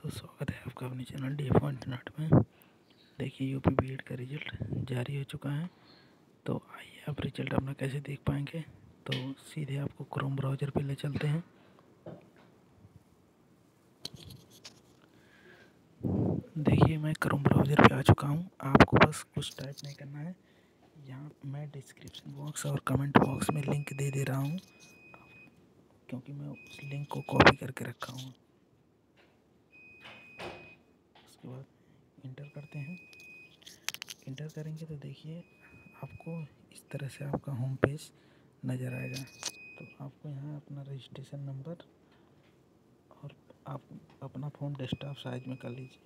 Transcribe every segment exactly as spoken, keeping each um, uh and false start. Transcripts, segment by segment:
दोस्तों, स्वागत है आपका अपने चैनल डी एफ इंटरनेट में। देखिए यूपी बीएड का रिजल्ट जारी हो चुका है। तो आइए आप रिजल्ट अपना कैसे देख पाएंगे। तो सीधे आपको क्रोम ब्राउज़र पे ले चलते हैं। देखिए मैं क्रोम ब्राउज़र पे आ चुका हूँ। आपको बस कुछ टाइप नहीं करना है। यहाँ मैं डिस्क्रिप्शन बॉक्स और कमेंट बॉक्स में लिंक दे दे रहा हूँ, क्योंकि मैं उस लिंक को कॉपी करके रखा हूँ। उसके बाद इंटर करते हैं। इंटर करेंगे तो देखिए आपको इस तरह से आपका होम पेज नज़र आएगा। तो आपको यहाँ अपना रजिस्ट्रेशन नंबर और आप अपना फ़ोन डेस्कटॉप साइज में कर लीजिए।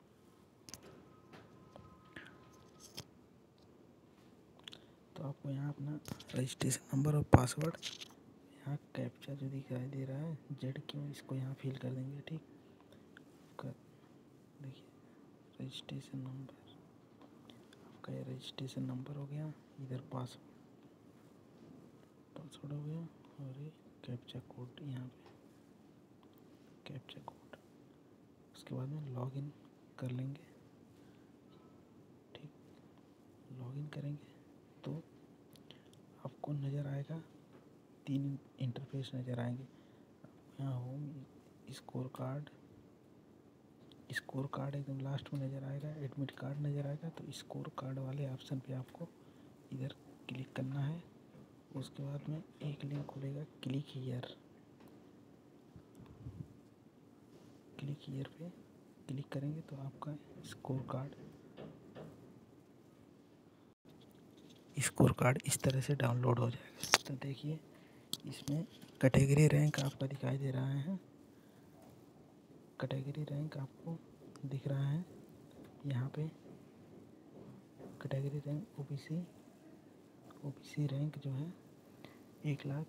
तो आपको यहाँ अपना रजिस्ट्रेशन नंबर और पासवर्ड, यहाँ कैप्चा जो दिखाई दे रहा है जेड क्यू, इसको यहाँ फिल कर देंगे। ठीक, कर देखिए रजिस्ट्रेशन नंबर, आपका ये रजिस्ट्रेशन नंबर हो गया। इधर पासवर्ड पासवर्ड हो गया और ये कैप्चा कोड, यहाँ पे कैप्चा कोड। उसके बाद में लॉगिन कर लेंगे। ठीक, लॉगिन करेंगे तो आपको नज़र आएगा, तीन इंटरफेस नज़र आएंगे। यहाँ home, score card, score card एकदम लास्ट में नज़र आएगा, एडमिट कार्ड नज़र आएगा। तो स्कोर कार्ड वाले ऑप्शन पे आपको इधर क्लिक करना है। उसके बाद में एक लिंक खुलेगा, क्लिक हियर। क्लिक हियर पे क्लिक करेंगे तो आपका स्कोर कार्ड स्कोर कार्ड इस तरह से डाउनलोड हो जाएगा। तो देखिए इसमें कैटेगरी रैंक आपका दिखाई दे रहा है। कैटेगरी रैंक आपको दिख रहा है यहाँ पे। Category rank OBC OBC rank जो है एक लाख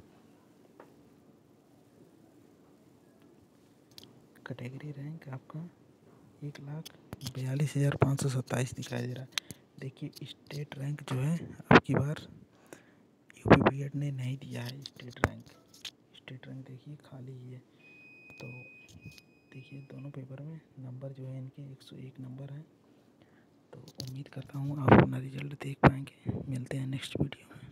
कैटेगरी रैंक आपका एक लाख बयालीस हज़ार पाँच सौ सत्ताईस दिखाई दे रहा है। देखिए स्टेट रैंक जो है आपकी बार यूपी बीएड ने नहीं दिया है। स्टेट रैंक स्टेट रैंक देखिए खाली ही है। तो देखिए दोनों पेपर में नंबर जो है इनके एक सौ एक नंबर हैं। तो उम्मीद करता हूँ आप अपना रिजल्ट देख पाएंगे। मिलते हैं नेक्स्ट वीडियो में।